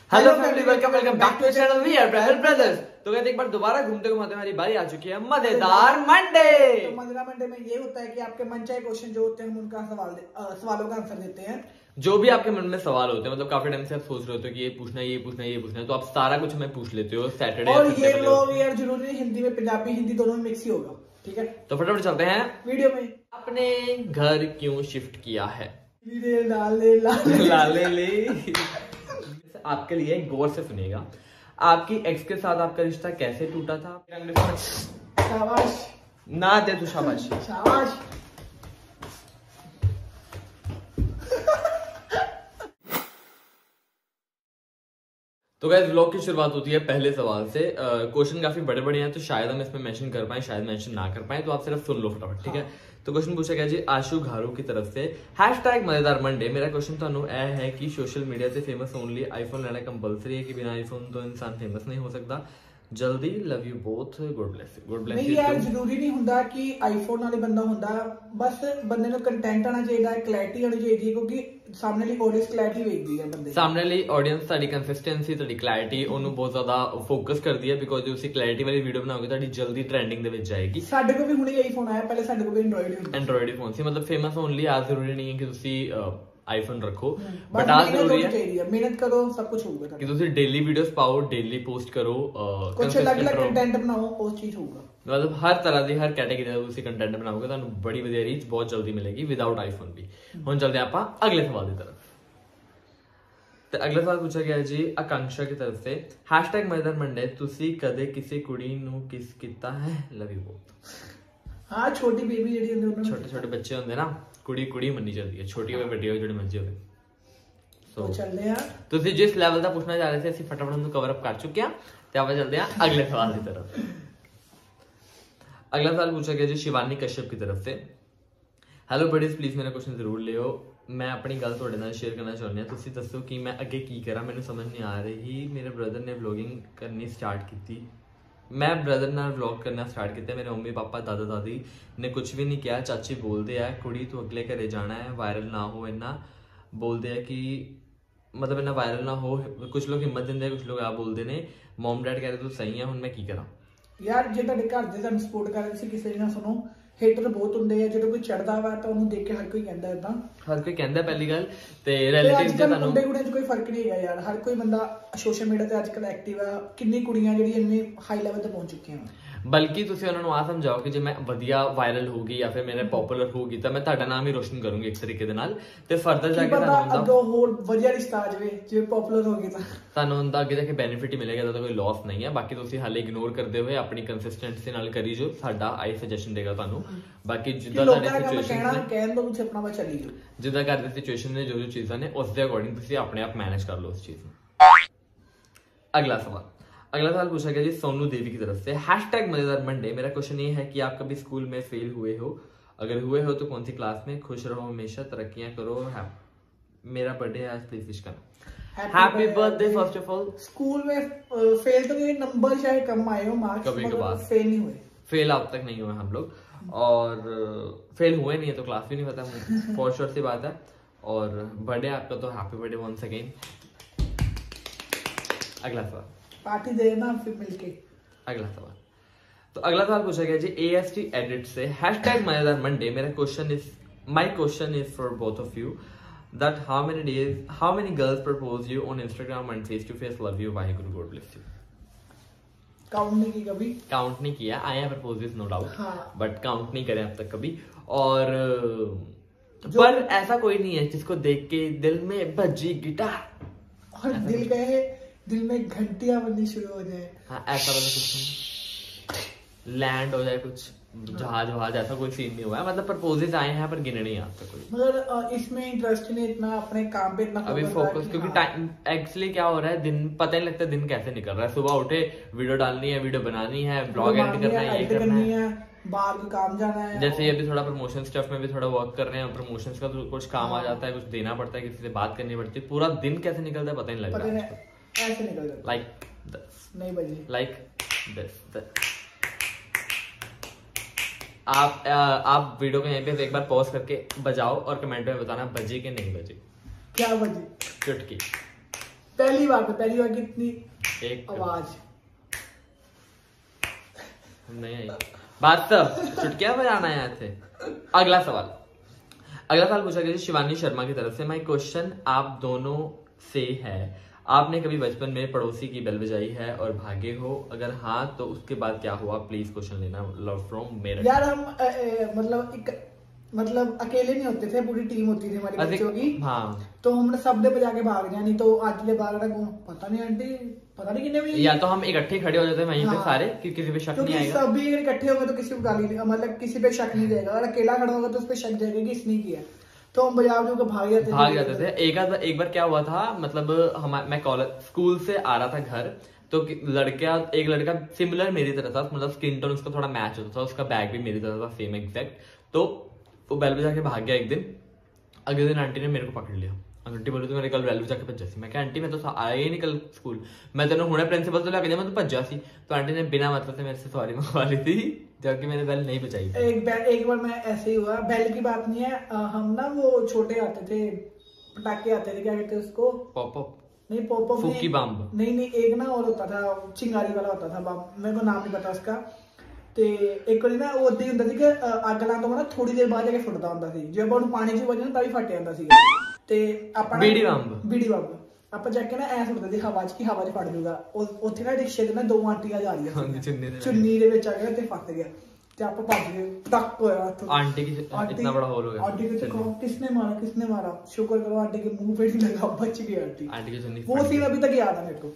Hello family, welcome back to channel we are brother brothers. तो कहते एक बार दोबारा घूमते घूमते हमारी बारी आ चुकी है मजेदार मंडे। तो मजेदार मंडे में ये होता है कि आपके मन चाहे क्वेश्चन जो होते हैं हम उनका सवालों का आंसर देते हैं। जो भी आपके मन में सवाल होते हैं, मतलब काफी टाइम से आप सोच रहे होते हो कि ये पूछना है, ये पूछना है, ये पूछना है, तो आप सारा कुछ हमें पूछ लेते हो सैटरडे। और ये लोग यार जरूरी नहीं हिंदी में, पंजाबी हिंदी दोनों में मिक्स ही होगा, ठीक है। तो फटाफट चलते हैं वीडियो में। आपने घर क्यों शिफ्ट किया है? लाले ले आपके लिए गौर से सुनिएगा। आपकी एक्स के साथ आपका रिश्ता कैसे टूटा था? शाबाश ना दे तू शाबाश। शाबाश। तो गाइस व्लॉग की शुरुआत होती है पहले सवाल से। क्वेश्चन काफी बड़े बड़े हैं, तो शायद हम इसमें मेंशन कर पाए, शायद मेंशन ना कर पाए, तो आप सिर्फ सुन लो फटाफट, ठीक है। तो क्वेश्चन पूछा गया जी आशु घारू की तरफ से, #मजेदार मंडे। मेरा क्वेश्चन तो है कि सोशल मीडिया से फेमस ओनली आईफोन लेना कंपलसरी है कि बिना आईफोन तो इंसान फेमस नहीं हो सकता? जल्दी, love you both, good bless you. Good bless नहीं यार, जरूरी नहीं ਹੁੰਦਾ कि आईफोन वाले बंदा ਹੁੰਦਾ, बस ਬੰਦੇ ਨੂੰ ਕੰਟੈਂਟ ਆਣਾ ਚਾਹੀਦਾ ਹੈ, ਕਲੈਰਿਟੀ ਆਣੀ ਚਾਹੀਦੀ ਹੈ, ਕਿਉਂਕਿ ਸਾਹਮਣੇ ਵਾਲੀ ਆਡੀਅנस ਕਲੈਰਿਟੀ ਵੇਖਦੀ ਹੈ ਬੰਦੇ। ਸਾਹਮਣੇ ਵਾਲੀ ਆਡੀਅנס ਤੁਹਾਡੀ ਕੰਸਿਸਟੈਂਸੀ, ਤੁਹਾਡੀ ਕਲੈਰਿਟੀ ਉਹਨੂੰ ਬਹੁਤ ਜ਼ਿਆਦਾ ਫੋਕਸ ਕਰਦੀ ਹੈ, ਬਿਕੋਜ਼ ਜੇ ਤੁਸੀਂ ਕਲੈਰਿਟੀ ਵਾਲੀ ਵੀਡੀਓ ਬਣਾਓਗੇ ਤੁਹਾਡੀ ਜਲਦੀ ਟ੍ਰੈਂਡਿੰਗ ਦੇ ਵਿੱਚ ਜਾਏਗੀ। ਸਾਡੇ ਕੋਲ ਵੀ ਹੁਣੇ ਆਈਫੋਨ ਆਇਆ, ਪਹਿਲੇ ਸਾਡੇ ਕੋਲ ਵੀ ਐਂਡਰੋਇਡ ਫੋਨ ਸੀ, ਮਤਲਬ ਫੇਮਸ ਓਨਲੀ ਆ ਜ਼ਰੂਰੀ ਨਹੀਂ ਹੈ ਕਿ ਤੁਸੀਂ आईफोन रखो, बट आज जरूरी है मेहनत करो, सब कुछ होगा कि तुम डेली वीडियोस पाओ, डेली पोस्ट करो, कुछ अलग-अलग कंटेंट बनाओ, उस चीज होगा। मतलब हर तरह की हर कैटेगरी ਦਾ ਤੁਸੀਂ ਕੰਟੈਂਟ ਬਣਾਓਗੇ ਤੁਹਾਨੂੰ ਬੜੀ ਵਧੀਆ ਰੀਚ ਬਹੁਤ ਜਲਦੀ ਮਿਲੇਗੀ ਵਿਦਆਊਟ ਆਈਫੋਨ ਵੀ। ਹੁਣ ਚਲਦੇ ਆਪਾਂ ਅਗਲੇ ਸਵਾਲ ਦੀ ਤਰਫ। ਤੇ ਅਗਲਾ ਸਵਾਲ ਪੁੱਛਿਆ ਗਿਆ ਜੀ ਆਕਾਂक्षा की तरफ से, #मजेदार मंडे। ਤੁਸੀਂ ਕਦੇ ਕਿਸੇ ਕੁੜੀ ਨੂੰ ਕਿਸ ਕੀਤਾ ਹੈ? ਲਵ ਯੂ ਬਹੁਤ। ਹਾਂ, ਛੋਟੀ ਬੇਬੀ ਜਿਹੜੀ ਹੁੰਦੀ ਉਹਨਾਂ ਨੂੰ, ਛੋਟੇ ਛੋਟੇ ਬੱਚੇ ਹੁੰਦੇ ਨਾ, ਕੁੜੀ ਕੁੜੀ ਮੰਨੀ ਜਾਂਦੀ ਹੈ, ਛੋਟੀ ਹੋਵੇ ਵੱਡੀ ਹੋਵੇ ਜਿਹੜੀ ਮਰਜ਼ੀ ਹੋਵੇ। ਸੋ ਚੱਲਦੇ ਆ। ਤੁਸੀਂ ਜਿਸ ਲੈਵਲ ਦਾ ਪੁੱਛਣਾ ਚਾਹ ਰਹੇ ਸੀ ਅਸੀਂ ਫਟਾਫਟ ਉਹਨੂੰ ਕਵਰ ਅਪ ਕਰ ਚੁੱਕੇ ਹਾਂ, ਤੇ ਆਪਾਂ ਚੱਲਦੇ ਹਾਂ अगले सवाल की तरफ। अगला सवाल पूछा गया जी शिवानी कश्यप की तरफ से, हेलो बडीज प्लीज मेरा क्वेश्चन जरूर लियो। मैं अपनी गल ਤੁਹਾਡੇ ਨਾਲ शेयर करना चाਹੁੰਦੀ ਹਾਂ, ਤੁਸੀਂ ਦੱਸੋ ਕਿ ਮੈਂ ਅੱਗੇ ਕੀ ਕਰਾਂ, ਮੈਨੂੰ ਸਮਝ ਨਹੀਂ ਆ ਰਹੀ। ਮੇਰੇ ਬ੍ਰਦਰ ਨੇ ਵਲੌਗਿੰਗ ਕਰਨੀ ਸਟਾਰਟ ਕੀਤੀ, मैं ब्रदर नाल व्लॉग करना स्टार्ट किया, मेरे मम्मी पापा दादा दादी ने कुछ भी नहीं किया। चाची बोलते हैं कुड़ी तू अगले घरे जाना है, वायरल ना हो, इन्ना बोलते हैं कि मतलब इन्ना वायरल ना हो। कुछ लोग हिम्मत देंगे, कुछ लोग आ बोलते ने मॉम डैड कह रहे तू सही है, हुण मैं की करा यार। जे तुहाडे घर दे तुहानू सपोर्ट कर रहे सी, किसी ना सुनो, हेटर बहुत ਹੁੰਦੇ ਆ, ਜਦੋਂ ਕੋਈ ਚੜਦਾ ਵਾ ਤਾਂ ਉਹਨੂੰ ਦੇਖ ਕੇ ਹਰ ਕੋਈ ਕਹਿੰਦਾ ਇਦਾਂ, ਹਰ ਕੋਈ ਕਹਿੰਦਾ ਪਹਿਲੀ ਗੱਲ। ਤੇ ਰਿਲੇਟਿਵਸ ਦੇ ਤੁਹਾਨੂੰ ਮੁੰਡੇ ਕੁੜੀਆਂ 'ਚ ਕੋਈ ਫਰਕ ਨਹੀਂ ਹੈਗਾ ਯਾਰ, ਹਰ ਕੋਈ ਬੰਦਾ ਸੋਸ਼ਲ ਮੀਡੀਆ ਤੇ ਅੱਜਕੱਲ ਐਕਟਿਵ ਆ। ਕਿੰਨੀ ਕੁੜੀਆਂ ਜਿਹੜੀਆਂ ਇੰਨੇ ਹਾਈ ਲੈਵਲ ਤੇ ਪਹੁੰਚ ਚੁੱਕੀਆਂ। ਬਲਕਿ ਤੁਸੀਂ ਉਹਨਾਂ ਨੂੰ ਆ ਸਮਝਾਓ ਕਿ ਜੇ ਮੈਂ ਵਧੀਆ ਵਾਇਰਲ ਹੋ ਗਈ ਜਾਂ ਫਿਰ ਮੇਰੇ ਪਪੂਲਰ ਹੋ ਗਈ ਤਾਂ ਮੈਂ ਤੁਹਾਡਾ ਨਾਮ ਹੀ ਰੋਸ਼ਨ ਕਰੂੰਗੀ ਇੱਕ ਤਰੀਕੇ ਦੇ ਨਾਲ, ਤੇ ਫਰਦਰ ਜਾ ਕੇ ਤੁਹਾਨੂੰ ਅੱਗੋਂ ਹੋਰ ਵਧੀਆ ਰਿਸ਼ਤਾ ਆ ਜਾਵੇ, ਜੇ ਪਪੂਲਰ ਹੋ ਗਈ ਤਾਂ ਤੁਹਾਨੂੰ ਹੁੰਦਾ ਅੱਗੇ ਜਾ ਕੇ ਬੈਨੀਫਿਟ ਹੀ ਮਿਲੇਗਾ, ਤਾਂ ਕੋਈ ਲਾਸ ਨਹੀਂ ਹੈ। ਬਾਕੀ ਤੁਸੀਂ ਹਾਲੇ ਇਗਨੋਰ ਕਰਦੇ ਹੋਏ ਆਪਣੀ ਕੰਸਿਸਟੈਂਸੀ ਨਾਲ ਕਰੀ ਜੋ, ਸਾਡਾ ਆਈ ਸੁਜੈਸ਼ਨ ਦੇਗਾ ਤੁਹਾਨੂੰ। ਬਾਕੀ ਜਿੱਦਾਂ ਤੁਹਾਡੀ ਸਿਚੁਏਸ਼ਨ ਕਹਿਣ ਦੋ ਤੁਸੀਂ ਆਪਣਾ ਵਾ ਚੱਲੀ ਜੋ, ਜਿੱਦਾਂ ਘਰ ਦੀ ਸਿਚੁਏਸ਼ਨ ਨੇ ਜੋ ਚੀਜ਼ਾਂ ਨੇ ਉਸ ਦੇ ਅਕੋਰਡਿੰਗ ਤੁਸੀਂ ਆਪਣੇ ਆਪ ਮੈਨੇਜ ਕਰ ਲਓ ਉਸ ਚੀਜ਼ ਨੂੰ। अगला सवाल पूछा गया जी सोनू देवी की तरफ से, #मजेदार मंडे। मेरा क्वेश्चन ये है कि आप कभी स्कूल में फेल हुए हो? अगर हुए हो तो कौन सी क्लास में? खुश रहो हमेशा, तरक्कियां करो। मेरा बर्थडे है आज, प्लीज विश करना। Happy birthday first of all. School में फेल तो नहीं, नंबर शायद कम आए हो, मार्क्स कभी कभार फेल नहीं हुए। फेल अब तक नहीं हुए हम लोग, और फेल हुए नहीं है तो क्लास भी नहीं पता, फॉर श्योर सी बात है। और बर्थडे आपका तो हैप्पी बर्थडे वंस अगेन। अगला सवाल पार्टी देना फिर मिलके। अगला सवाल पूछा गया जी AST एडिट से, #मजेदार मंडे। मेरा question is, my question is for both of you, that how many girls propose you on Instagram and face to face? Love you, Waheguru, God bless you. Count नहीं की कभी, काउंट नहीं किया। I have proposes no doubt, but count नहीं करे अब तक कभी। और पर ऐसा कोई नहीं है जिसको देख के दिल में बजी गिटार और दिल कहे, दिल में घंटियां बजनी शुरू हो जाए। हाँ, ऐसा वाला कुछ लैंड हो जाए, कुछ जहाज वहाज, ऐसा कोई सीन नहीं हुआ है। मतलब प्रपोजेस आए हैं पर गिने नहीं आता कोई, मतलब इसमें इंटरेस्ट नहीं इतना, अपने काम पे इतना अभी फोकस, क्योंकि टाइम एक्चुअली क्या हो रहा है, दिन पता नहीं लगता दिन कैसे निकल रहा है। सुबह उठे, वीडियो डालनी है, वीडियो बनानी है, ब्लॉग एडिट करना है, ये करना है, बाहर को काम जाना है। जैसे अभी थोड़ा प्रमोशन स्टफ में भी थोड़ा वर्क कर रहे हैं, प्रमोशंस का तो कुछ काम आ जाता है, कुछ देना पड़ता है, किसी से बात करनी पड़ती है, पूरा दिन कैसे निकलता है पता नहीं लग रहा है। ऐसे निकल जाता, लाइक नहीं बजे, लाइक दिस। आप वीडियो को यहीं पे एक बार पॉज करके बजाओ और कमेंट में बताना बजे कि नहीं बजे। क्या बजे? चुटकी। पहली बार कितनी एक आवाज नहीं आई। बात चुटकिया बजाना है यहाँ से। अगला सवाल पूछा गया शिवानी शर्मा की तरफ से। माय क्वेश्चन आप दोनों से है, आपने कभी बचपन में पड़ोसी की बेल बजाई है और भागे हो? अगर हाँ तो उसके बाद क्या हुआ? प्लीज क्वेश्चन लेना। Love from Meerut. यार हम मतलब अकेले नहीं होते थे, पूरी टीम होती थी हमारी बच्चों की। हाँ तो हमने सब ने बजा के भाग जानी। तो आज ले भाग रहा पता नहीं आंटी, पता नहीं कितने बजे। या तो हम इकट्ठे खड़े हो जाते हैं वहीं पे सारे कि किसी पे शक नहीं आएगा। सब भी इकट्ठे होंगे तो किसी को गाली मतलब किसी पे शक नहीं जाएगा। और अकेला खड़ा होगा तो उस पर शक जाएगा कि इसने किया। तो हम बजा के भाग जाते थे। एक बार क्या हुआ था, मतलब मैं कॉलेज स्कूल से आ रहा था घर, तो एक लड़का सिमिलर मेरी तरह था, मतलब स्किन टोन उसका थोड़ा मैच होता था, उसका बैग भी मेरी तरह था सेम एग्जैक्ट। तो वो बेल बजा के भाग गया एक दिन। अगले दिन आंटी ने मेरे को पकड़ लिया। आंटी बोली मेरे कल बेल बजा के भज्जा सी। मैं क्या आंटी मैं तो आया ही नहीं कल स्कूल, मैं तेन हुणे प्रिंसिपल तो लेके मैं तो भज्जा सी। तो आंटी ने बिना मतलब से मेरे से सॉरी मंगवा ली थी, जबकि मैंने बेल नहीं बजाई। एक बार मैं ऐसे ही हुआ, बेल की बात नहीं है। हम ना वो छोटे आते थे पटाखे आते थे, क्या कहते हैं उसको? पॉप नहीं पॉप फूकी बम नहीं एक ना और होता था चिंगारी वाला होता था बम, मेरे को नाम नहीं पता उसका। ਤੇ ਇੱਕ ਵਾਰੀ ਨਾ ਉਹ ਅੱਧੀ ਹੁੰਦਾ ਸੀ ਕਿ ਅੱਗ ਲਾਉਣ ਤੋਂ ਬਾਅਦ ਥੋੜੀ ਦੇਰ ਬਾਅਦ ਜਾ ਕੇ ਫੁੱਟਦਾ ਹੁੰਦਾ ਸੀ। ਜੇ ਆਪਾਂ ਉਹਨੂੰ ਪਾਣੀ 'ਚ ਵੱਜਣਾ ਤਾਂ ਵੀ ਫਟ ਜਾਂਦਾ ਸੀ। ਤੇ ਆਪਾਂ ਬੀੜੀ ਬੰਬ ਆਪਾਂ ਜਾ ਕੇ ਨਾ ਐ ਸੁੱਟਦੇ ਸੀ ਹਵਾ 'ਚ ਕਿ ਹਵਾ 'ਚ ਫਟ ਜਾਊਗਾ। ਉੱਥੇ ਨਾ ਰਿਕਸ਼ੇ ਤੇ ਨਾ ਦੋ ਆਂਟੀਆਂ ਜਾ ਰਹੀਆਂ ਸੀ, ਚੁੰਨੀ ਦੇ ਵਿੱਚ ਆ ਗਿਆ ਤੇ ਫਟ ਗਿਆ। ਤੇ ਆਪਾਂ ਭੱਜ ਗਏ, ਟੱਕ ਹੋਇਆ ਉੱਥੋਂ। आंटी की इतना बड़ा होल हो गया। आंटी को देखो किसने मारा। शुक्र करो आंटी के मुंह पे नहीं लगा, बच गई आंटी की चुन्नी। वो सीन अभी तक याद है मेरे को।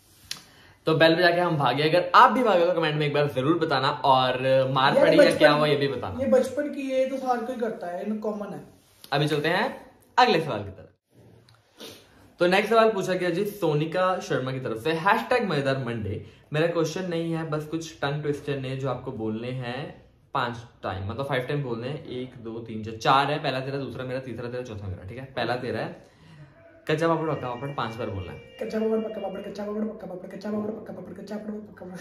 तो बेल बजा के हम भागे। अगर आप भी भागे तो कमेंट में एक बार जरूर बताना, और मार पड़ी या क्या हुआ ये भी बताना। ये बचपन की है तो हर कोई करता है, कॉमन है। अभी चलते हैं अगले सवाल की तरफ। तो नेक्स्ट सवाल पूछा गया जी सोनिका शर्मा की तरफ से। हैशटैग मजेदार मंडे। मेरा क्वेश्चन नहीं है, बस कुछ टंग ट्विस्टर ने जो आपको बोलने हैं 5 टाइम, मतलब 5 टाइम बोलने हैं। 1 2 3 4 है। पहला तेरा, दूसरा मेरा, तीसरा तेरा, चौथा मेरा। ठीक है, पहला तेरा है कच्चा पापड़ पक्का पापड़ 5 बार बोलना है। कच्चा पापड़ पक्का पापड़, कच्चा पापड़ पक्का पापड़, कच्चा पापड़ पक्का पापड़, कच्चा पापड़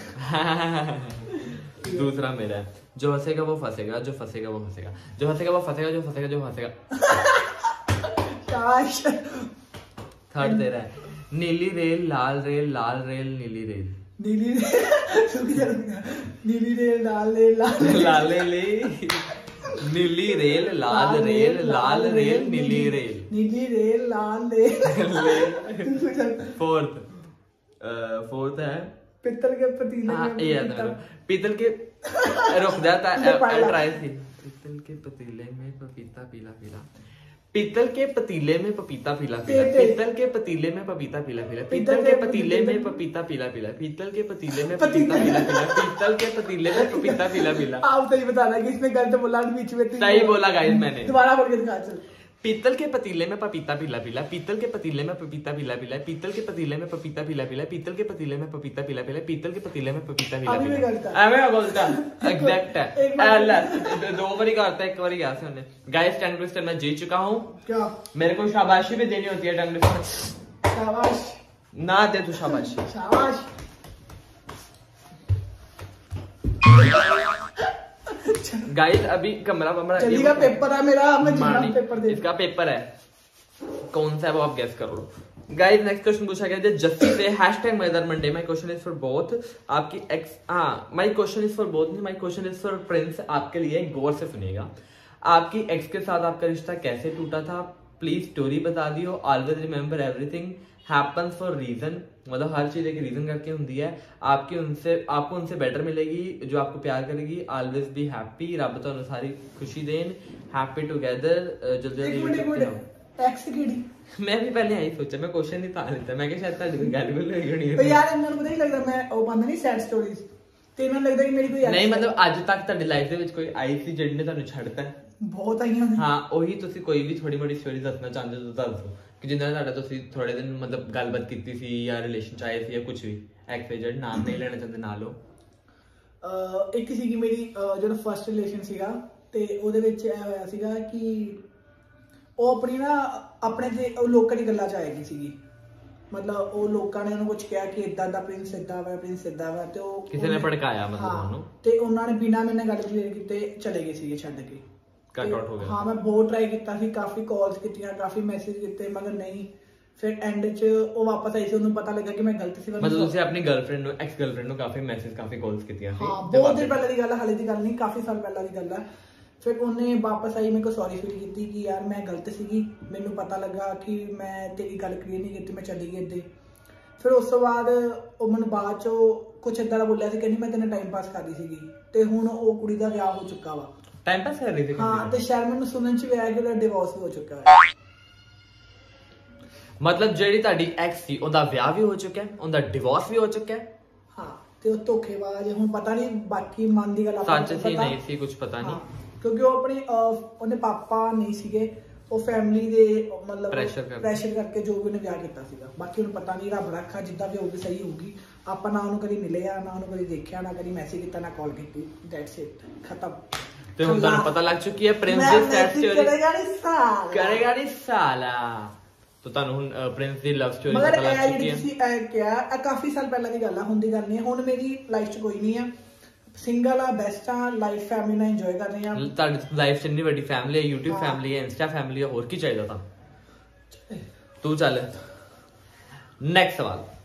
पक्का पापड़। दूसरा मेरा है जो हंसेगा वो फंसेगा, जो फंसेगा वो हंसेगा, जो हंसेगा वो फंसेगा, जो फंसेगा जो हंसेगा। थर्ड तेरा है नीली रेल लाल रेल, लाल रेल नीली रेल, नीली रेल नीली रेल लाल रेल, लाल रेल नीली रेल लाल रेल, लाल रेल नीली रेल, नीली रेल लाल रेल। फोर्थ है पित्तल के पतीले में, पीतल के रुक जाता है ट्राई थी। पित्तल के पतीले में पपीता पीला पीला, पीतल के पतीले में पपीता पीला पीला, पीतल के पतीले में पपीता पीला पीला, पीतल के पतीले में पपीता पीला पीला, पीतल के पतीले में पपीता पीला पीला, पीतल के पतीले में पपीता पीला पीला। आप सही बताना कि इसने गलत बोला, बीच में सही बोला गाइस मैंने। दोबारा बोल के दिखा चल। पीतल के पतीले में पपीता पीला पीला, पीतल के पतीले में पपीता पीला पीला, पीतल के पतीले में पपीता पीला पीला, पीतल के पतीले में पपीता पीला पीला, पीतल के पतीले में पपीता पीला पीला। अबे बोलता एग्जैक्ट है। अल्लाह दो बारी करता है, एक बारी यहाँ से होने। गाइस टंग ट्विस्टर मैं जीत चुका हूँ। क्या मेरे को शाबाशी भी देनी होती है टंग ट्विस्टर? शाबाश ना दे तू शाबाशी। शाबाश गाइस अभी कमरा चलिएगा, पेपर है मेरा, मैं पेपर दे। इसका पेपर है, कौन सा है वो आप गेस कर लो। गाइस नेक्स्ट क्वेश्चन पूछा गया है जस्सी से। हैशटैग मजेदार Monday. My question is for both. आपकी ex my question is for both नहीं, my question is for Prince. आपके लिए गौर से सुनिएगा। आपकी एक्स के साथ आपका रिश्ता कैसे टूटा था? प्लीज स्टोरी बता दियो। Always remember everything happens for reason, मतलब हर चीज एक रीजन करके होती है। आपको उनसे बेटर मिलेगी जो आपको प्यार करेगी। ऑलवेज बी हैप्पी, रब तो सारी खुशी देन, हैप्पी टुगेदर। जल्दी मैं भी पहले यही सोचा, मैं क्वेश्चन नहीं था लेता, मैं शायद गैलिबल होगी यार। इन्हां नूं पता नहीं लगदा मैं ਉਹ ਬੰਦ ਨਹੀਂ ਸੈਡ ਸਟੋਰੀਜ਼ ਤੇ ਇਹਨਾਂ ਲੱਗਦਾ ਕਿ ਮੇਰੀ ਕੋਈ ਨਹੀਂ, मतलब ਅੱਜ ਤੱਕ ਤੁਹਾਡੀ ਲਾਈਫ ਦੇ ਵਿੱਚ ਕੋਈ ਆਈ ਸੀ ਜਿਹੜੀ ਨੇ ਤੁਹਾਨੂੰ ਛੱਡਤਾ? ਬਹੁਤ ਆਈਆਂ ਨੇ। ਹਾਂ ਉਹੀ ਤੁਸੀਂ ਕੋਈ ਵੀ ਥੋੜੀ ਮੋਟੀ ਸਟੋਰੀ ਦੱਸਣਾ ਚਾਹੁੰਦੇ ਹੋ ਤਾਂ ਦੱਸ ਦਿਓ ਕਿ ਜਿੰਨਾ ਤੁਹਾਡਾ ਤੁਸੀਂ ਥੋੜੇ ਦਿਨ ਮਤਲਬ ਗੱਲਬਾਤ ਕੀਤੀ ਸੀ ਜਾਂ ਰਿਲੇਸ਼ਨ ਚ ਆਏ ਸੀ ਜਾਂ ਕੁਝ ਵੀ। ਐਕਸਪੀਰੀਅੰਸ ਨਾਮ ਨਹੀਂ ਲੈਣਾ ਚਾਹੁੰਦੇ ਨਾ ਲਓ। ਇੱਕ ਸੀਗੀ ਮੇਰੀ ਜਿਹੜਾ ਫਰਸਟ ਰਿਲੇਸ਼ਨ ਸੀਗਾ ਤੇ ਉਹਦੇ ਵਿੱਚ ਇਹ ਹੋਇਆ ਸੀਗਾ ਕਿ ਉਹ ਆਪਣੀ ਨਾ ਆਪਣੇ ਤੇ ਲੋਕਾਂ ਦੀ ਗੱਲਾਂ ਚ ਆਏਗੀ ਸੀਗੀ। मतलब वो लोगों ने उन्होंने कुछ कहा कि इदा दा प्रिंस इदा वा, प्रिंस इदा वा, तो किसी ने भड़काया मतलब ਉਹਨੂੰ ਤੇ ਉਹਨਾਂ ਨੇ ਬਿਨਾ ਮੈਨੇ ਗੱਲ ਕਲੀਅਰ ਕੀਤੇ ਚਲੇ ਗਏ ਸੀਗੇ ਛੱਡ ਕੇ। ਕੱਟ ਆਊਟ ਹੋ ਗਿਆ। ਹਾਂ ਮੈਂ ਬਹੁਤ ਟਰਾਈ ਕੀਤਾ ਸੀ, ਕਾਫੀ ਕਾਲਸ ਕੀਤੀਆਂ, ਕਾਫੀ ਮੈਸੇਜ ਕੀਤੇ, ਮਗਰ ਨਹੀਂ फिर एंड च वो वापस आई सी, उन्हें पता लगा कि मैं गलत सी। मतलब ਤੁਸੀਂ ਆਪਣੀ ਗਰਲਫ੍ਰੈਂਡ ਨੂੰ ਐਕਸ ਗਰਲਫ੍ਰੈਂਡ ਨੂੰ ਕਾਫੀ ਮੈਸੇਜ ਕਾਫੀ ਕਾਲਸ ਕੀਤੀਆਂ ਸੀ। ਹਾਂ ਬਹੁਤ ਦਿਨ ਪਹਿਲਾਂ ਦੀ ਗੱਲ ਹੈ, ਹਾਲੇ ਦੀ ਗੱਲ ਨਹੀਂ, ਕਾਫੀ ਸਾਲ ਪਹਿਲਾਂ ਦੀ ਗੱਲ ਹੈ। ਫਿਰ ਉਹਨੇ ਵਾਪਸ ਆਈ, ਮੇਰੇ ਕੋਲ ਸੌਰੀ ਫੀਲ ਕੀਤੀ ਕਿ ਯਾਰ ਮੈਂ ਗਲਤ ਸੀਗੀ, ਮੈਨੂੰ ਪਤਾ ਲੱਗਾ ਕਿ ਮੈਂ ਤੇਰੀ ਗੱਲ ਕਲੀਅਰ ਨਹੀਂ ਕੀਤੀ, ਮੈਂ ਚਲੀ ਗਈ ਇੱਦਾਂ। ਫਿਰ ਉਸ ਤੋਂ ਬਾਅਦ ਉਹ ਮੈਨੂੰ ਬਾਅਦ ਚੋਂ ਕੁਛ ਏਦਾਂ ਦਾ ਬੋਲਿਆ ਸੀ, ਕਹਿੰਦੀ ਮੈਂ ਤੇਰੇ ਟਾਈਮ ਪਾਸ ਕਰਦੀ ਸੀਗੀ, ਤੇ ਹੁਣ ਉਹ ਕੁੜੀ ਦਾ ਵਿਆਹ ਹੋ ਚੁੱਕਾ ਵਾ। ਟਾਈਮ ਪਾਸ ਕਰ ਰਹੀ ਸੀ? ਹਾਂ, ਤੇ ਸ਼ਾਇਦ ਮੈਨੂੰ ਸੁਣਨ ਚ ਵੀ ਆਇਆ ਕਿ ਉਹਦਾ ਡਿਵੋਰਸ ਵੀ ਹੋ ਚੁੱਕਾ ਹੈ। ਮਤਲਬ ਜਿਹੜੀ ਤੁਹਾਡੀ ਐਕਸ ਸੀ ਉਹਦਾ ਵਿਆਹ ਵੀ ਹੋ ਚੁੱਕਿਆ, ਉਹਦਾ ਡਿਵੋਰਸ ਵੀ ਹੋ ਚੁੱਕਿਆ। ਹਾਂ, ਤੇ ਉਹ ਧੋਖੇਬਾਜ਼, ਹੁਣ ਪਤਾ ਨਹੀਂ ਬਾਕੀ ਮਨ ਦੀ ਗੱਲ ਆਪਾਂ ਨੂੰ ਸੱਚ ਸੀ ਨਹੀਂ ਸੀ, ਕੁਝ ਪਤਾ ਨਹੀਂ, ਕਿਉਂਕਿ ਉਹ ਆਪਣੀ ਉਹਦੇ ਪਾਪਾ ਨਹੀਂ ਸੀਗੇ, ਉਹ ਫੈਮਿਲੀ ਦੇ ਮਤਲਬ ਪ੍ਰੈਸ਼ਰ ਕਰਕੇ ਜੋ ਵੀ ਉਹਨੇ ਵਿਆਹ ਕੀਤਾ ਸੀਗਾ। ਬਾਕੀ ਉਹਨੂੰ ਪਤਾ ਨਹੀਂ, ਰੱਬ ਰੱਖਾ ਜਿੱਦਾਂ ਵੀ ਹੋਊਗੀ ਸਹੀ ਹੋਊਗੀ। ਆਪਾਂ ਨਾ ਉਹਨੂੰ ਕਦੀ ਮਿਲੇ ਆ, ਨਾ ਉਹਨੂੰ ਕਦੀ ਦੇਖਿਆ, ਨਾ ਕਦੀ ਮੈਸੇਜ ਕੀਤਾ, ਨਾ ਕਾਲ ਕੀਤੀ, ਦੈਟਸ ਇਟ, ਖਤਮ। ਤੇ ਹੁਣ ਤੁਹਾਨੂੰ ਪਤਾ ਲੱਗ ਚੁੱਕੀ ਹੈ ਪ੍ਰਿੰਸ ਦੀ ਸਟੋਰੀ ਕਰੇਗਾ ਨਹੀਂ ਸਾਲਾ। तो ਤੁਹਾਨੂੰ ਹੁਣ ਪ੍ਰਿੰਸ ਦੀ ਲਵ ਸਟੋਰੀ ਪਤਾ ਲੱਗ ਚੁੱਕੀ ਹੈ। ਤੁਸੀਂ ਇਹ ਕਿਹਾ ਕਾਫੀ ਸਾਲ ਪਹਿਲਾਂ ਦੀ ਗੱਲ ਆ, ਹੁਣ ਦੀ ਗੱਲ ਨਹੀਂ। ਹੁਣ ਮੇਰੀ ਲਾਈਫ 'ਚ ਕੋਈ ਨਹੀਂ ਆ, ਸਿੰਗਲ ਆ, ਬੈਸਟ ਆ, ਲਾਈਫ ਫੈਮਿਲੀ ਨਾਲ ਇੰਜੋਏ ਕਰ ਰਹੇ ਆ। ਤੁਹਾਡੀ ਲਾਈਫ 'ਚ ਇੰਨੀ ਵੱਡੀ ਫੈਮਿਲੀ ਹੈ, YouTube ਫੈਮਿਲੀ ਹੈ, ਇੰਸਟਾ ਫੈਮਿਲੀ ਹੈ, ਹੋਰ ਕੀ ਚਾਹੀਦਾ ਤਾਂ? ਤੂੰ ਚੱਲ। ਨੈਕਸਟ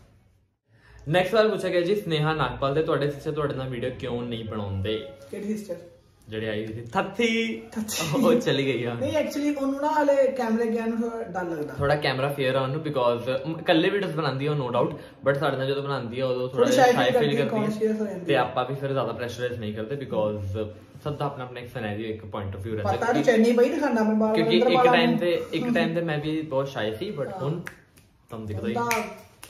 ਸਵਾਲ ਪੁੱਛਿਆ ਗਿਆ ਜੀ ਸਨੇਹਾ ਨਾਗਪਾਲ ਦੇ, ਤੁਹਾਡੇ ਸਿਸਟਰ ਤੁਹਾਡੇ ਨਾਲ ਵੀਡੀਓ ਕਿਉਂ ਨਹੀਂ ਬਣਾਉਂਦੇ? ਕਿਹੜੀ ਸਿਸਟਰ? ਜਿਹੜੇ ਆਈ ਸੀ ਥੱਥੀ, ਉਹ ਚਲੀ ਗਈ ਆ। ਨਹੀਂ ਐਕਚੁਅਲੀ ਉਹਨੂੰ ਨਾ ਹਲੇ ਕੈਮਰੇ ਗਿਆ ਨੂੰ ਥੋੜਾ ਡਰ ਲੱਗਦਾ, ਥੋੜਾ ਕੈਮਰਾ ਫੇਅਰ ਆ ਉਹਨੂੰ, ਬਿਕੋਜ਼ ਇਕੱਲੇ ਵੀਡੀਓਜ਼ ਬਣਾਉਂਦੀ ਆ ਨੋ ਡਾਊਟ, ਬਟ ਸਾਡੇ ਨਾਲ ਜਦੋਂ ਬਣਾਉਂਦੀ ਆ ਉਦੋਂ ਥੋੜਾ ਸ਼ਾਈ ਫੀਲ ਕਰਦੀ ਹੈ। ਤੇ ਆਪਾਂ ਵੀ ਫਿਰ ਜ਼ਿਆਦਾ ਪ੍ਰੈਸ਼ਰਾਈਜ਼ ਨਹੀਂ ਕਰਦੇ, ਬਿਕੋਜ਼ ਸਭ ਦਾ ਆਪਣਾ ਆਪਣਾ ਇੱਕ ਸਿਨੈਰੀਓ, ਇੱਕ ਪੁਆਇੰਟ ਆਫ ਵਿਊ ਰਹਿੰਦਾ। ਪਤਾ ਨਹੀਂ ਚੈਨੀ ਬਈ ਦਿਖਾਣਾ ਮੈਂ ਬਾਹਰ, ਕਿਉਂਕਿ ਇੱਕ ਟਾਈਮ ਤੇ ਮੈਂ ਵੀ ਬਹੁਤ ਸ਼ਾਈ ਸੀ, ਬਟ ਹੁਣ ਤੁਹਾਨੂੰ ਦਿਖਦਾ ਹੀ।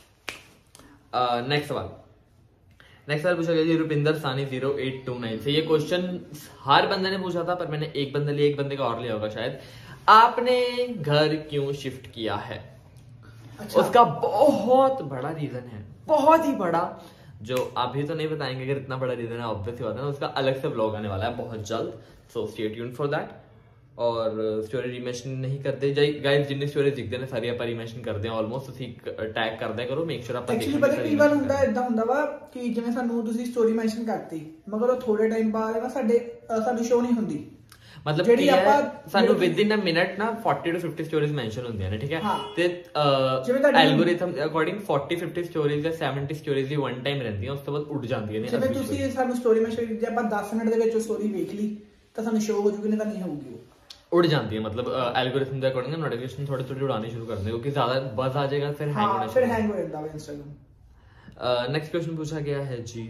नेक्स्ट सवाल पूछा गया जी रुपिंदर सानी 0829 से। ये क्वेश्चन हर बंदे ने पूछा था, पर मैंने एक बंदे लिए, एक बंदे का और लिया होगा शायद। आपने घर क्यों शिफ्ट किया है? अच्छा। उसका बहुत बड़ा रीजन है, बहुत ही बड़ा, जो अभी तो नहीं बताएंगे अगर इतना बड़ा रीजन है, ऑब्वियस बात है। उसका अलग से व्लॉग आने वाला है बहुत जल्द, so stay tuned for that. और स्टोरी रिमेंशन नहीं करते गाइस, जिन्नी स्टोरी दिखते हैं सारी आप रिमेंशन करते हैं ऑलमोस्ट, ਤੁਸੀਂ ਟੈਗ ਕਰਦਿਆ ਕਰੋ, ਮੇਕ ਸ਼ੋਰ ਆਪਾਂ ਐਕਚੁਅਲੀ ਪਤਾ ਕੀ ਗੱਲ ਹੁੰਦਾ, ਇਦਾਂ ਹੁੰਦਾ ਵਾ ਕਿ ਜਿਵੇਂ ਸਾਨੂੰ ਤੁਸੀਂ ਸਟੋਰੀ ਮੈਂਸ਼ਨ ਕਰਤੀ, ਮਗਰ ਉਹ ਥੋੜੇ ਟਾਈਮ ਬਾਅਦ ਨਾ ਸਾਨੂੰ ਸ਼ੋ ਨਹੀਂ ਹੁੰਦੀ। मतलब ਜਿਹੜੀ ਆਪਾਂ ਸਾਨੂੰ ਵਿਦ ਇਨ ਅ ਮਿੰਟ ਨਾ 40 to 50 ਸਟੋਰੀਜ਼ ਮੈਂਸ਼ਨ ਹੁੰਦੀਆਂ ਨੇ, ਠੀਕ ਹੈ। ਤੇ ਐਲਗੋਰਿਥਮ ਅਕੋਰਡਿੰਗ 40 50 ਸਟੋਰੀਜ਼ ਜਾਂ 70 ਸਟੋਰੀਜ਼ ਦੀ ਵਨ ਟਾਈਮ ਰਹਿੰਦੀਆਂ, ਉਸ ਤੋਂ ਬਾਅਦ ਉੱਡ ਜਾਂਦੀਆਂ ਨੇ। ਜਿਵੇਂ ਤੁਸੀਂ ਸਾਨੂੰ ਸਟੋਰੀ ਮੈਂਸ਼ਨ ਕੀਤੀ, ਆਪਾਂ 10 ਮਿੰਟ ਦੇ ਵਿੱਚ ਉਹ ਸਟੋਰੀ ਵੇਖ ਲਈ ਤਾਂ ਸਾਨੂੰ ਸ਼ੋ ਹੋ ਜੂਗੀ, ਨਹੀਂ ਤਾਂ ਨਹੀਂ ਹੋਊਗੀ, उड़ जाती है। मतलब एल्गोरिथम के अकॉर्डिंग नोटिफिकेशन थोड़ी थोड़ी उड़ानी शुरू कर देंगे, क्योंकि ज्यादा बस आ जाएगा फिर हैंग होना, फिर हैंग हो जाता है इंस्टाग्राम। नेक्स्ट क्वेश्चन पूछा गया है जी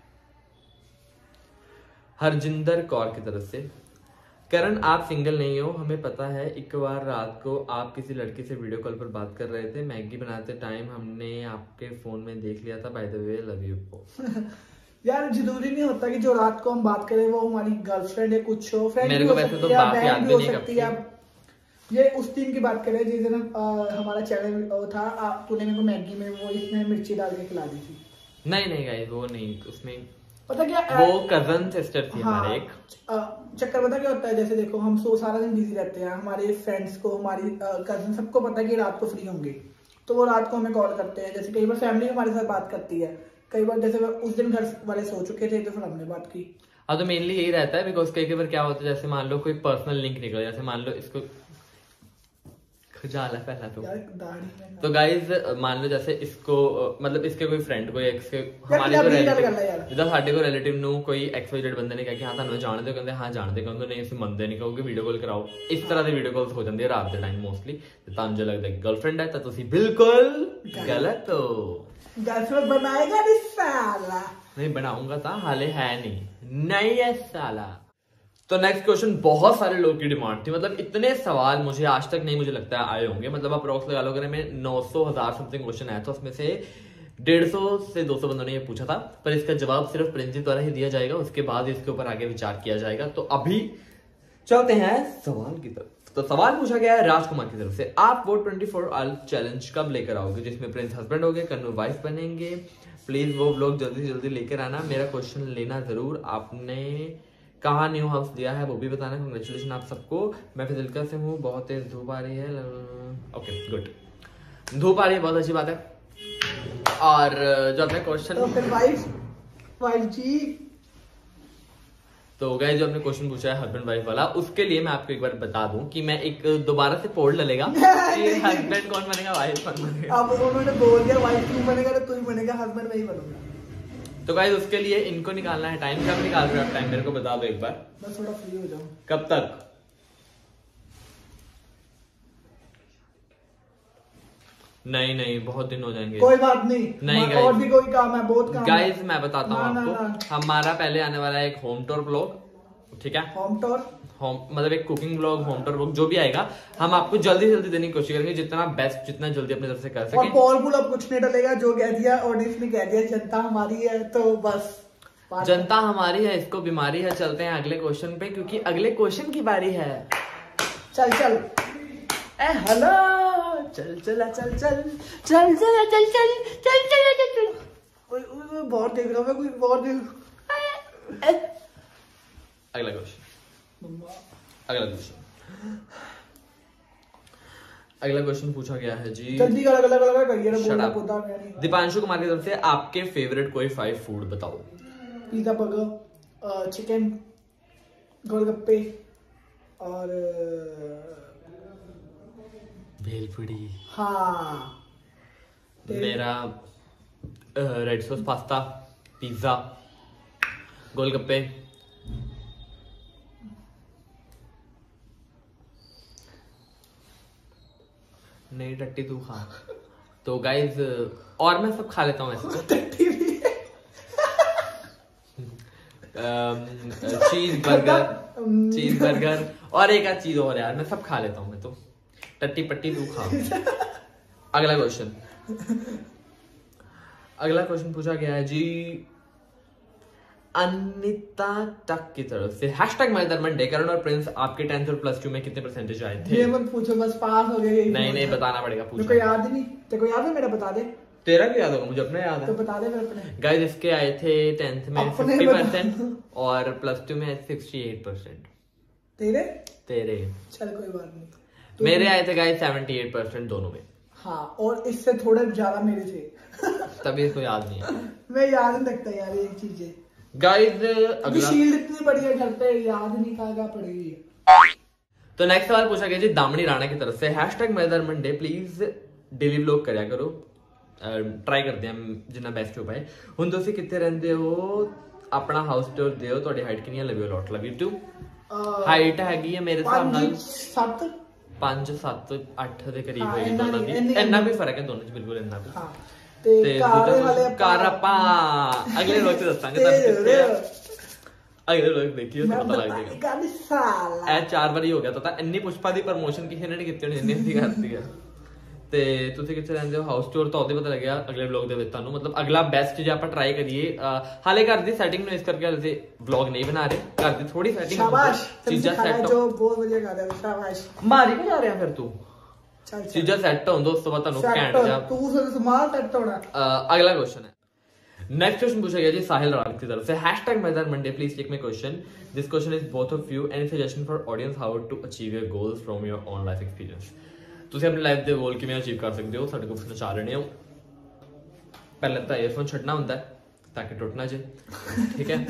हरजिंदर कौर की तरफ से। करण आप सिंगल नहीं हो, हमें पता है। एक बार रात को आप किसी लड़की से वीडियो कॉल पर बात कर रहे थे, मैगी बनाते टाइम हमने आपके फोन में देख लिया था, by the way love you. यार जरूरी नहीं होता कि जो रात को हम बात करें वो हमारी गर्लफ्रेंड है, कुछ हो फ्रेंड भी हो सकती है, बहन भी हो सकती है। ये उस दिन की बात करें जिस दिन हमारा चैनल था, तूने मेरे को मैगी में वो इसमें मिर्ची डाल के खिला दी थी। नहीं गाइस वो नहीं, उसमें पता क्या वो कजन सिस्टर थी हमारे एक। चक्कर पता क्या होता है, जैसे देखो हम सारा दिन बिजी रहते हैं, हमारे फ्रेंड्स को, हमारी कजन सबको पता है कि रात को फ्री होंगे, तो वो रात को हमें कॉल करते हैं। जैसे कई बार फैमिली हमारे साथ बात करती है, कई बार जैसे उस दिन घर वाले सो चुके थे तो फिर हमने बात की। हाँ, तो मेनली यही रहता है, बिकॉज कई बार क्या होता है, जैसे मान लो कोई पर्सनल लिंक निकल, जैसे मान लो इसको खुजाला पहला तो गाइज मान लो जैसे इसको मतलब इसके कोई फ्रेंड को, हमारे को जिदा साडे को रिलेटिव नु कोई XYZ बंदे ने कहा कि हाँ तुहानू जानदे हो, कहंदे हाँ जानदे, कहंदे नहीं ਅਸੀਂ ਮੰਨਦੇ ਨਹੀਂ, ਕਹੋਗੇ ਵੀਡੀਓ ਕਾਲ ਕਰਾਓ। ਇਸ ਤਰ੍ਹਾਂ ਦੀ ਵੀਡੀਓ ਕਾਲਸ ਹੋ ਜਾਂਦੀ ਹੈ ਰਾਤ ਦੇ ਟਾਈਮ ਮੋਸਟਲੀ। ਤੇ ਤੁਹਾਨੂੰ ਜੇ ਲੱਗਦਾ ਕਿ ਗਰਲਫ੍ਰੈਂਡ ਹੈ ਤਾਂ ਤੁਸੀਂ ਬਿਲਕੁਲ ਗਲਤ ਹੋ। गर्लफ्रेंड बनाएगा नहीं साला, नहीं बनाऊंगा था, हाले है नहीं है साला। तो नेक्स्ट क्वेश्चन बहुत सारे लोगों की डिमांड थी, मतलब इतने सवाल मुझे आज तक नहीं, मुझे लगता है आए होंगे, मतलब अप्रोक्स लगा लो अगर मैं 900,000 समथिंग क्वेश्चन आया, तो उसमें से 150 से 200 बंदों ने ये पूछा था, पर इसका जवाब सिर्फ प्रिंस जी द्वारा ही दिया जाएगा, उसके बाद इसके ऊपर आगे विचार किया जाएगा। तो अभी चलते हैं सवाल की तरफ। तो सवाल पूछा गया है राजकुमार की तरफ से, आप वो 24 आवर चैलेंज कब लेकर आओगे जिसमें प्रिंस हस्बैंड होंगे, कन्नू वाइफ बनेंगे? प्लीज वो व्लॉग जल्दी से जल्दी लेकर आना, मेरा क्वेश्चन लेना जरूर। आपने कहाँ न्यू हाउस लिया है वो भी बताना। कांग्रेचुलेशन आप सबको। मैं फिजिल्का से हूँ, बहुत तेज धूप आ रही है। ओके गुड, धूप आ रही है, बहुत अच्छी बात है। और जो अपने क्वेश्चन वाइफ जी तो गाइस जो आपने क्वेश्चन पूछा है हस्बैंड वाइफ वाला, उसके लिए मैं आपको एक बार बता दूं कि मैं एक दोबारा से पोल डलेगा कि हस्बैंड कौन बनेगा वाइफ कौन बनेगा। अब उन्होंने बोल दिया वाइफ तू बनेगा तो तू ही बनेगा, हस्बैंड मैं ही बनूंगा। तो गाइस उसके लिए इनको निकालना है टाइम। कब निकाल रहे हो आप टाइम, मेरे को बता दो एक बार। बस थोड़ा फ्री हो जाऊं। कब तक? नहीं बहुत दिन हो जाएंगे। कोई बात नहीं guys, और भी कोई काम है, बहुत काम गाइस मैं बताता हूँ आपको, ना। हमारा पहले आने वाला है एक होम टूर ब्लॉग, ठीक है? होम टूर मतलब एक cooking blog, home tour blog जो भी आएगा हम आपको जल्दी देने की कोशिश करेंगे, जितना बेस्ट जितना जल्दी अपनी तरफ से कर सके। और पोल पुल अब कुछ नहीं डलेगा, जो कह दिया ऑडियंस ने कह दिया, जनता हमारी है तो बस जनता हमारी है, इसको बीमारी है। चलते हैं अगले क्वेश्चन पे, क्योंकि अगले क्वेश्चन की बारी है। चल हेलो चल बहुत देख रहा हूँ मैं, कोई बहुत देख। अगला क्वेश्चन पूछा गया है जी, जल्दी कर, अलग करिए ना, बोलना पोता नहीं। दीपांशु कुमार की तरफ से आपके फेवरेट कोई 5 फूड बताओ। पिज़्ज़ा, बर्गर, चिकन, गोलगप्पे और भेलपुरी। हाँ मेरा red sauce pasta, pizza, golgappe, नहीं टट्टी तू खा। तो गाइज और मैं सब खा लेता हूँ ऐसे। चीज बर्गर और एक आध चीज और यार, मैं सब खा लेता हूँ मैं तो। टट्टी पट्टी तू खा। अगला क्वेश्चन पूछा गया है जी अनिता टक की तरफ से, #मजेदार मंडे। करण और प्रिंस आपके 10th और +2 में कितने परसेंटेज आए थे? ये मत पूछो, बस पास हो गए। नहीं बताना पड़ेगा। पूछो, याद ही नहीं। तेरे को याद है? मेरा बता दे। तेरा भी याद होगा, मुझे अपना याद है। तो बता दे मेरे अपने। गाइस इसके आए थे 10th में 50% और +2 में 68%। तेरे चल कोई बात नहीं। मेरे आए थे गाइस 78% दोनों में। हाँ, और इससे थोड़े ज्यादा मेरे थे। तभी इसको याद नहीं है। मैं याद नहीं रखता यार ये चीजें। गाइस अगला शील्ड इतनी बड़ी है घर पे, याद नहीं कहाँ पड़ेगी। तो नेक्स्ट सवाल पूछा गया जी दामनी राणा की तरफ से, #मजेदार मंडे प्लीज डेली व्लॉग करया करो। ट्राई करते हैं जितना बेस्ट हो पाए। हुण तुसीं कित्थे रहंदे हो? अपना हाउस टूर दिओ। तुहाडी हाइट कितनी है? Love you lot, love you too. Height हैगी है मेरे हिसाब नाल 5 7 8 ਦੇ ਕਰੀਬ ਹੋਏਗੀ ਦੋਨਾਂ ਦੀ। ਇੰਨਾ ਕੋਈ ਫਰਕ ਹੈ ਦੋਨਾਂ 'ਚ, ਬਿਲਕੁਲ ਇੰਨਾ ਕੋਈ। ਹਾਂ ਤੇ ਕਾਰ ਆਪਾਂ ਅਗਲੇ ਰੋਜ਼ ਦੱਸਾਂਗੇ ਤੁਹਾਨੂੰ। ਅਗਲੇ ਰੋਜ਼ ਦੇਖੀਓ ਤਾਂ ਪਤਾ ਲੱਗ ਜਾਏਗਾ। ਇਹ 4 ਵਾਰੀ ਹੋ ਗਿਆ ਤਾਂ ਇੰਨੀ ਪੁਸ਼ਪਾ ਦੀ ਪ੍ਰਮੋਸ਼ਨ ਕਿਸੇ ਨੇ ਨਹੀਂ ਕੀਤੀ ਹੋਣੀ, ਇੰਨੀ ਅਸੀਂ ਕਰਤੀ ਹੈ। ਤੇ ਤੁਸੀਂ ਕਿੱਥੇ ਰਹਿੰਦੇ ਹੋ? ਹਾਊਸ ਟੂਰ ਤਾਂ ਉਹਦੇ ਪਤਾ ਲੱਗਿਆ ਅਗਲੇ ਵਲੌਗ ਦੇ ਵਿੱਚ ਤੁਹਾਨੂੰ। ਮਤਲਬ ਅਗਲਾ ਬੈਸਟ ਜੇ ਆਪਾਂ ਟਰਾਈ ਕਰੀਏ। ਹਾਲੇ ਘਰ ਦੀ ਸੈਟਿੰਗ ਨੂੰ ਇਸ ਕਰਕੇ ਅਸੀਂ ਵਲੌਗ ਨਹੀਂ ਬਣਾ ਰਹੇ। ਘਰ ਦੀ ਥੋੜੀ ਸੈਟਿੰਗ, ਚੀਜ਼ਾਂ ਸੈੱਟ ਹੋ। ਬਹੁਤ ਵਧੀਆ ਕਰ ਰਿਹਾ, ਸ਼ਾਬਾਸ਼। ਮਾਰੀ ਵੀ ਜਾ ਰਿਹਾ ਫਿਰ ਤੂੰ। ਚੀਜ਼ਾਂ ਸੈੱਟ ਹੋਣ ਦੋ, ਉਸ ਤੋਂ ਬਾਅਦ ਤੁਹਾਨੂੰ ਘੈਂਟ ਜਾ ਤੂੰ ਸਮਾਲ ਸੈੱਟ ਹੋਣਾ। अगला क्वेश्चन है, नेक्स्ट क्वेश्चन पूछा गया जी साहिल राग की तरफ से, #मजेदार Monday please take my question. This question is both of you, any suggestion for audience how to achieve your goals from your own life experience. ਤੁਸੀਂ ਆਪਣੀ ਲਾਈਫ ਦੇ ਗੋਲ ਕਿਵੇਂ ਅਚੀਵ ਕਰ ਸਕਦੇ ਹੋ? ਸਾਡੇ ਕੋਲ ਪੁੱਛਣਾ ਰਹੇ ਹੋ। ਪਹਿਲਾਂ ਤਾਂ ਏਅਰਫੋਨ ਛੱਡਣਾ ਹੁੰਦਾ ਤਾਂ ਕਿ ਟੁੱਟ ਨਾ ਜੇ, ਠੀਕ ਹੈ?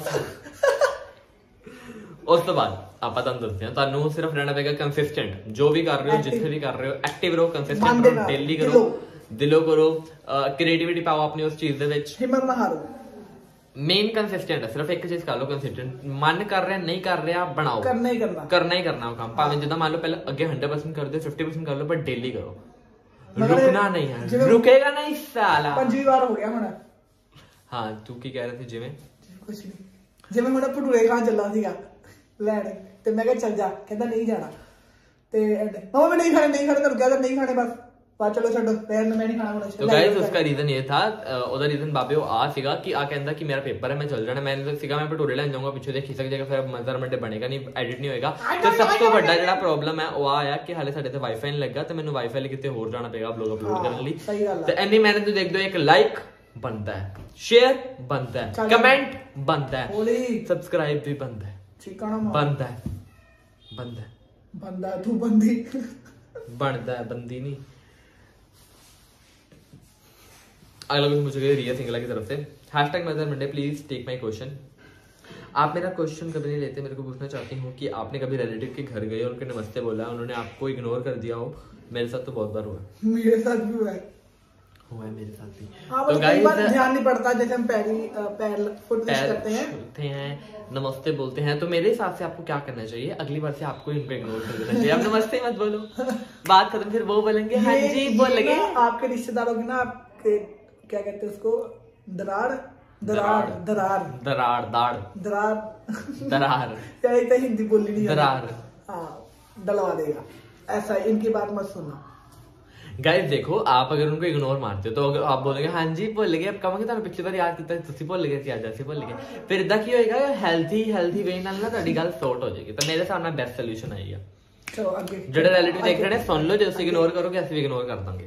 ਉਸ ਤੋਂ ਬਾਅਦ ਆਪਾਂ ਤੁਹਾਨੂੰ ਦੱਸਦੇ ਹਾਂ, ਤੁਹਾਨੂੰ ਸਿਰਫ ਰਹਿਣਾ ਪਏਗਾ ਕੰਸਿਸਟੈਂਟ। ਜੋ ਵੀ ਕਰ ਰਹੇ ਹੋ, ਜਿੱਥੇ ਵੀ ਕਰ ਰਹੇ ਹੋ, ਐਕਟਿਵ ਰਹੋ, ਕੰਸਿਸਟੈਂਟ ਰਹੋ, ਡੇਲੀ ਕਰੋ, ਦਿਲੋਂ ਕਰੋ, ਕ੍ਰੀਏਟਿਵਿਟੀ ਪਾਓ ਆਪਣੀ ਉਸ ਚੀਜ਼ ਦੇ ਵਿੱਚ, ਹਿੰਮਤ ਨਾ ਹਾਰੋ। मेन कंसिस्टेंट है, सिर्फ एक चीज कर लो कंसिस्टेंट। मन कर रहा नहीं कर रहा, बनाओ, करना ही करना काम। भावे जिदा मान लो पहले अगे 100% कर दो, 50% कर लो, पर डेली करो, रुकना नहीं है, रुकेगा नहीं साला। 5 बार हो गया होना। हाँ तू की कह रहे थे? जिवें कुछ नहीं, जिवें हुण भटूरे खान चला सीगा लैण ते मैं कहा चल जा, कहंदा नहीं जाना ते मम्मा मैं नहीं खाने तो रुक गया, नहीं खाने बस चलो छड्डो, मैं नहीं खाना। तो गाइस उसका रीजन ये था, ਉਹਦਾ ਰੀਜ਼ਨ ਬਾਬੇ ਉਹ ਆ ਸੀਗਾ ਕਿ ਆ ਕਹਿੰਦਾ ਕਿ ਮੇਰਾ ਪੇਪਰ ਹੈ, ਮੈਂ ਚੱਲ ਜਾਣਾ। ਮੈਂ ਸੀਗਾ ਮੈਂ ਭਟੂਰੇ ਲੈਣ ਜਾਊਂਗਾ, ਪਿੱਛੇ ਦੇ ਖਿਸਕ ਜਾਏਗਾ, ਫਿਰ ਮਜ਼ਰ ਮੰਡੇ ਬਣੇਗਾ ਨਹੀਂ, ਐਡਿਟ ਨਹੀਂ ਹੋਏਗਾ। ਤੇ ਸਭ ਤੋਂ ਵੱਡਾ ਜਿਹੜਾ ਪ੍ਰੋਬਲਮ ਹੈ ਉਹ ਆਇਆ ਕਿ ਹਾਲੇ ਸਾਡੇ ਤੇ ਵਾਈਫਾਈ ਨਹੀਂ ਲੱਗਾ, ਤੇ ਮੈਨੂੰ ਵਾਈਫਾਈ ਲਈ ਕਿਤੇ ਹੋਰ ਜਾਣਾ ਪਏਗਾ ਵਲੌਗ ਅਪਲੋਡ ਕਰਨ ਲਈ। ਤੇ ਇੰਨੀ ਮਿਹਨਤ ਨੂੰ ਦੇਖ ਦੋ, ਇੱਕ ਲਾਈਕ बनता है, शेयर बनता है, कमेंट बनता है, सब्सक्राइब भी बनता है, बनता है, बनता है, बंदा तू बंदी बनता है, बंदी नहीं। अगला क्वेश्चन पूछा गया रिया सिंगला की तरफ से, #मजेदार Monday please take my question. आप मेरा क्वेश्चन कभी नहीं लेते। मेरे को पूछना चाहती हूँ कि आपने कभी रिलेटिव के घर गए और उनके नमस्ते बोला, उन्होंने आपको इग्नोर कर दिया हो? मेरे साथ तो बहुत बार हुआ है। मेरे साथ भी हुआ है मेरे साथ भी। तो गाइस ध्यान नहीं पड़ता, जैसे हम पैर फुट करते हैं, नमस्ते बोलते हैं, तो मेरे हिसाब से आपको क्या करना चाहिए, अगली बार से आपको इनको इग्नोर कर देना चाहिए। आप नमस्ते मत बोलो, बात खत्म, फिर वो बोलेंगे हाँ जी बोल लगे। आपके रिश्तेदारों की ना, आपके क्या कहते हैं उसको, दरार हिंदी बोलनी नहीं, दरार, हाँ डलवा देगा। ऐसा इनकी बात मत सुनना गाइस। देखो आप अगर उनको इग्नोर मारते हो तो अगर आप बोलोगे हाँ जी भुल गए, अब कहोगे ਤੁਹਾਨੂੰ ਪਿਛਲੀ ਵਾਰ ਯਾਦ ਕੀਤਾ ਤੁਸੀਂ ਭੁੱਲ ਗਏ ਸੀ, ਅੱਜ ਅਸੀਂ ਭੁੱਲ ਗਏ, ਫਿਰ ਇਦਾਂ ਕੀ ਹੋਏਗਾ, ਹੈਲਥੀ ਵੇ ਨਾਲ ਨਾ ਤੁਹਾਡੀ ਗੱਲ ਸੌਟ ਹੋ ਜਾਏਗੀ। ਤਾਂ ਮੇਰੇ ਹਿਸਾਬ ਨਾਲ ਬੈਸਟ ਸੋਲੂਸ਼ਨ ਆਈ ਆ। ਚਲੋ ਅੱਗੇ ਜਿਹੜੇ ਰਿਲੇਟਿਵ ਦੇਖ ਰਹੇ ਨੇ ਸੁਣ ਲਓ, ਜੇ ਤੁਸੀਂ ਇਗਨੋਰ ਕਰੋਗੇ ਅਸੀਂ ਵੀ ਇਗਨੋਰ ਕਰ ਦਾਂਗੇ।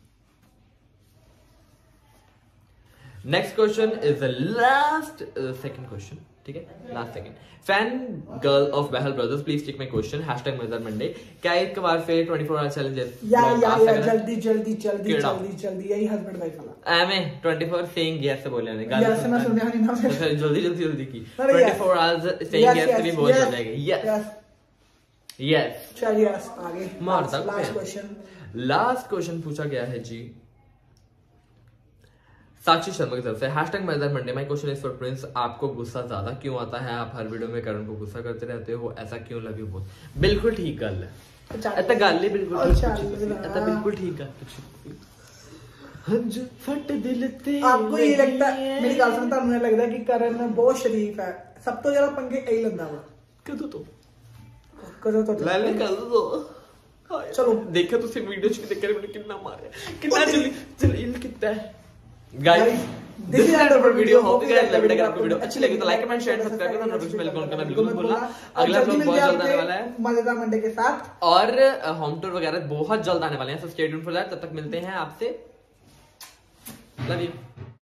Next question is the last second question, ठीक है, last second. Fan girl of Bahl brothers please tick my question #मजर मंडे। क्या एक बार फिर 24 आवर चैलेंज या जल्दी यही हस्बैंड वाइफ वाला एमे 24 सेइंग यस बोले ने गाल यस मैं सुनया नहीं ना, जल्दी की 24 आवर्स सेइंग यस भी बोल जाएगा। यस चल यस आगे मार दा। लास्ट क्वेश्चन पूछा गया है जी साक्षी शर्मा की तरफ से #मजेदार Monday. My question is for Prince, आपको गुस्सा ज्यादा क्यों आता है? आप हर वीडियो में करण को गुस्सा करते रहते हो, ऐसा क्यों? लव यू बहुत। बिल्कुल ठीक गल है, ऐसा गल ही बिल्कुल ठीक गल। हंज फट दिल ते आपको ये लगता है, मेरी गल सुन, ਤੁਹਾਨੂੰ ਇਹ ਲੱਗਦਾ कि करण बहुत शरीफ है, सब तो ज्यादा पंगे यही लंदा वा। कदों तो ले कदों तो चलो देखो तुसी वीडियो च देख के मैंने कितना मारा, कितना जलील कितना है guys. This is end of the video. Hope you guys loved. अगर आपको वीडियो अच्छी लगी तो लाइक कमेंट शेयर सब्सक्राइब करना, नोटिफिकेशन बेल कॉल करना बिल्कुल मत भूलना। अगला व्लॉग बहुत जल्द आने वाला है मजेदार मंडे के साथ, और होम टूर वगैरह बहुत जल्द आने वाले हैं, so stay tuned for that. तब तक मिलते हैं आपसे, लव यू।